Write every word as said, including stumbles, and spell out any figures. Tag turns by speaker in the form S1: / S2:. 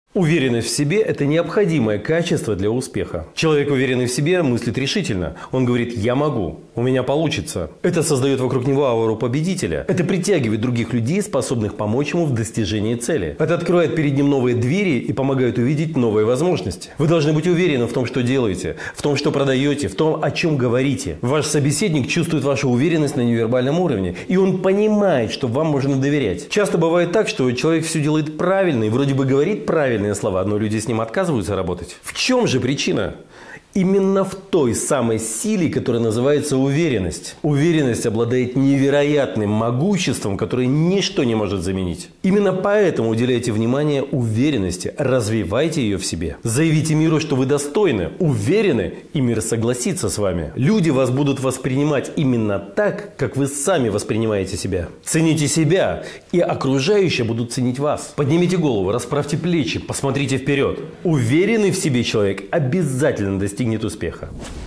S1: Уверенность в себе – это необходимое качество для успеха. Человек, уверенный в себе, мыслит решительно. Он говорит: «Я могу, у меня получится». Это создает вокруг него ауру победителя. Это притягивает других людей, способных помочь ему в достижении цели. Это открывает перед ним новые двери и помогает увидеть новые возможности. Вы должны быть уверены в том, что делаете, в том, что продаете, в том, о чем говорите. Ваш собеседник чувствует вашу уверенность на невербальном уровне, и он понимает, что вам можно доверять. Часто бывает так, что человек все делает правильно и вроде бы говорит правильно слова, но люди с ним отказываются работать. В чем же причина? Именно в той самой силе, которая называется уверенность. Уверенность обладает невероятным могуществом, которое ничто не может заменить. Именно поэтому уделяйте внимание уверенности, развивайте ее в себе. Заявите миру, что вы достойны, уверены, и мир согласится с вами. Люди вас будут воспринимать именно так, как вы сами воспринимаете себя. Цените себя, и окружающие будут ценить вас. Поднимите голову, расправьте плечи, посмотрите вперед. Уверенный в себе человек обязательно достигнет успеха.